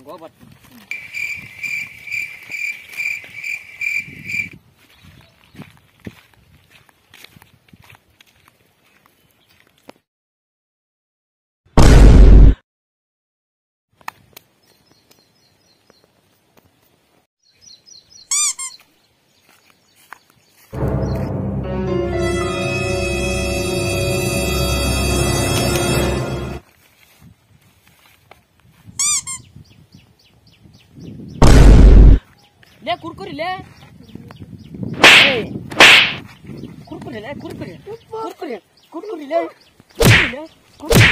ಗೋಬರ್ ले कुरकुरी ले कुरकुरी ले कुरकुरी कुरकुरी कुरकुरी ले कुरकुरी ले कुरकुरी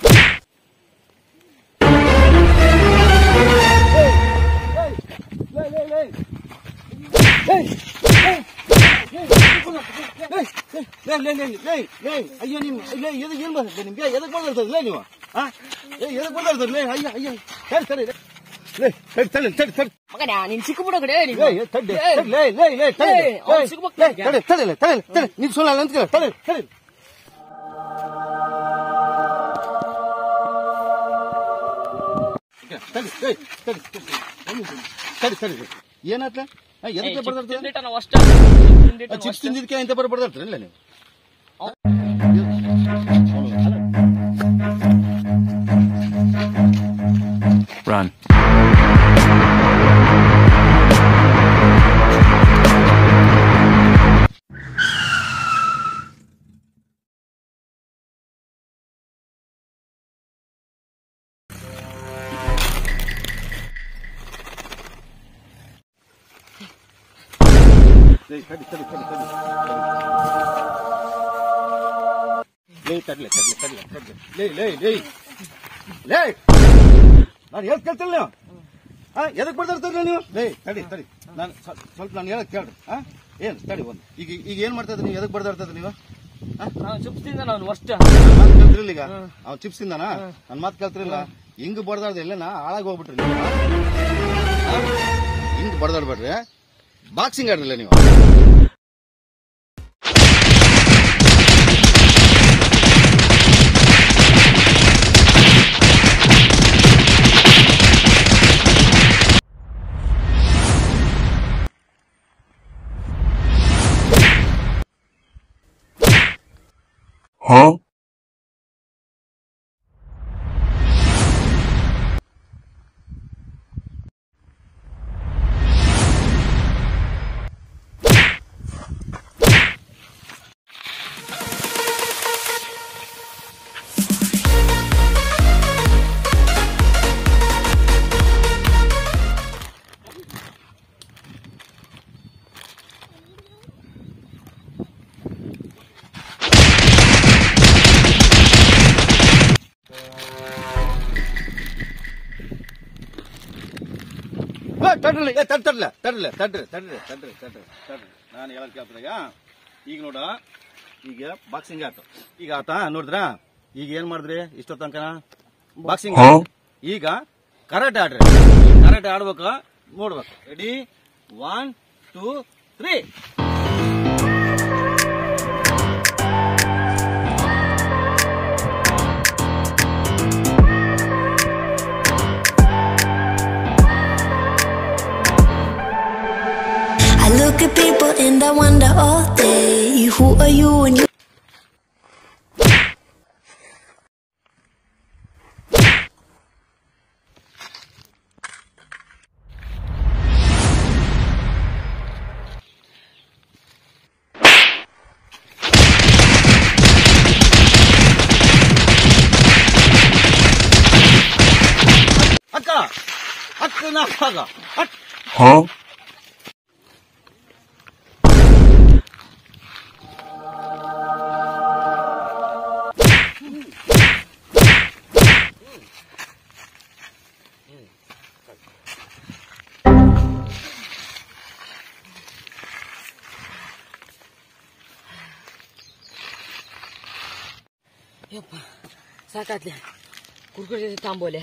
ಅಯ್ಯೋ ನಿಮ್ ಇಲ್ಲ ಎದಕ್ಕೆ ಏನ್ ಬರ್ತದೆ ನಿಮ್ಗೆ ಎದಕ್ಕೆ ಬರ್ದಿರ್ತದೆ ನೀವು ಎದಕ್ಕೆ ಬರ್ದಿರ್ತದೆ ಅಯ್ಯ ಅಯ್ಯ ಸರಿ ಸರಿ ಮಗನ ನೀನ್ ಸಿಕ್ಕಿಬಿಡೋ ಕಡೆ ನೀನ್ ಸುಳ್ಳಲ್ಲ ಅಂತ ತಲೆ ಸರಿ ಏನಾತ ಎದಕ್ಕೆ ಬರ್ದಿರ್ತದೆ ಚಿಪ್ಸ್ ತಿಂದಿದ್ಕೆ ಇಂತ ಬರ್ದಿರ್ತಾರಲ್ಲ ನೀವು Run. ನಾನು ಹೇಳಿ ಕೇಳ್ತಿಲ್ಲ ನೀವು ಎದಕ್ ಬರ್ದಿರ್ತೀರಿ ನೀವು ತಡಿ ನಾನು ಸ್ವಲ್ಪ ನಾನು ಹೇಳಕ್ ಕೇಳ್ರಿ ಏನ್ ತಡಿ ಒಂದು ಈಗ ಏನ್ ಮಾಡ್ತಾ ಇದ್ರಿ ನೀವು ಎದಕ್ ಬರ್ದಿರ್ತದ್ರಿ ನೀವು ಚಿಪ್ಸ್ ತಿಂದ ನಾನು ಅಷ್ಟ ಮಾತು ಕೇಳ್ತಿರಲಿಲ್ಲ ಈಗ ಅವ್ನು ಚಿಪ್ಸ್ ತಿಂದಾನ ನನ್ ಮಾತು ಕೇಳ್ತಿರಲಿಲ್ಲ ಹಿಂಗ್ ಬಡ್ದಾಡ್ದ ಎಲ್ಲೇನಾ ಹಾಳಾಗಿ ಹೋಗ್ಬಿಟ್ರಿ ನೀವು ಹಿಂಗ್ ಬಡ್ದಾಡ್ಬೇಡ್ರಿ ಬಾಕ್ಸಿಂಗ್ ಆಡ್ರಿಲ್ಲ ನೀವು Huh? ತಡ್ರಿ ನಾನು ಹೇಳಕ್ ಕೇಳ್ತಾಗ ಈಗ ನೋಡ ಈಗ ಬಾಕ್ಸಿಂಗ್ ಆತ ಈಗ ಆತ ನೋಡಿದ್ರ ಈಗ ಏನ್ ಮಾಡಿದ್ರಿ ಇಷ್ಟೋ ತನಕ ಬಾಕ್ಸಿಂಗ್ ಈಗ ಕರಾಟೆ ಆಡ್ರಿ ಕರಾಟೆ ಆಡ್ಬೇಕು ನೋಡ್ಬೇಕು ready 1 2 3 I look at people and I wonder all day, who are you and you? Huh? ಯಪ್ಪ ಸಾಕಾತ್ಲೆ ಕುರ್ಕುರಿ ತಾಂಬೋಲೆ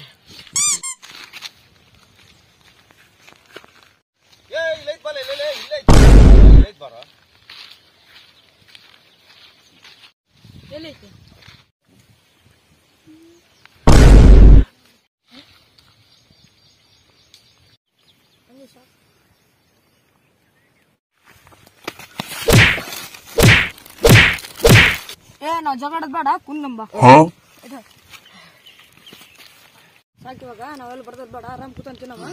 ಎಲ್ಲೈತೆ ನಾವ್ ಜಗಳದ್ ಬೇಡ ಕುಂದಂಬ Huh? ಸಾಕು ಇವಾಗ ನಾವೆಲ್ಲ ಬರ್ದದ್ ಬೇಡ ಆರಾಮ್ ಕೂತಂತೀವಿ ನಾವು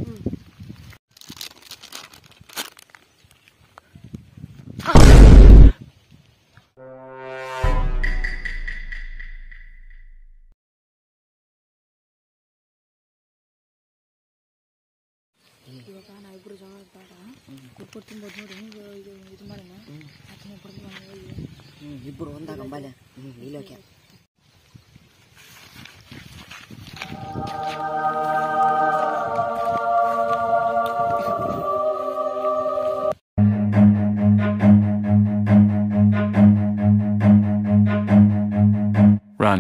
ಇವಾಗ ನಾವಿಬ್ರು ಜಗಳದ್ ಬೇಡ ಕುಟ್ಕೊಟ್ಟು ತಿನ್ಬೋದು ನೋಡಿ ಹಿಂಗೆ ಇದು ಮಾಡೋಣ ಇಬ್ಬರು ಒಂದಾಗ ಬಾಲ್ಯ ಇಲ್ಲೋಕೆ Run.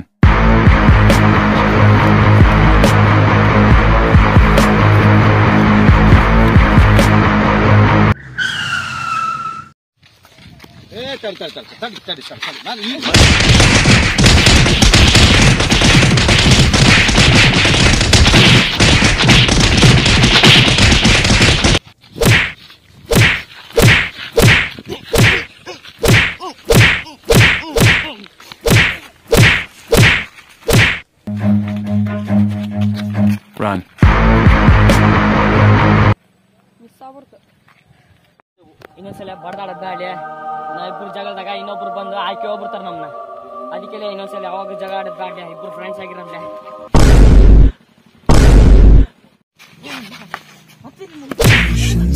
ತಡಿ ನಾನು ಈಗ Run. ಮಿಸ್ ಆಗ್ಬಿಡ್ತು ಇನ್ನೊಂದ್ಸಲ ಬಡ್ದಾಡದ್ ಬ್ಯಾಡ್ಯ ನಾವಿಬ್ರು ಜಗಳದಾಗ ಇನ್ನೊಬ್ರು ಬಂದು ಆಯ್ಕೆ ಹೋಗ್ಬಿಡ್ತಾರ ನಮ್ನ ಅದಕ್ಕೆ ಇನ್ನೊಂದ್ಸಲ ಯಾವಾಗ ಜಗಳ ಆಡದ್ ಬ್ಯಾಡ್ಯ ಇಬ್ರು ಫ್ರೆಂಡ್ಸ್ ಆಗಿರಂಬ್ಲೆ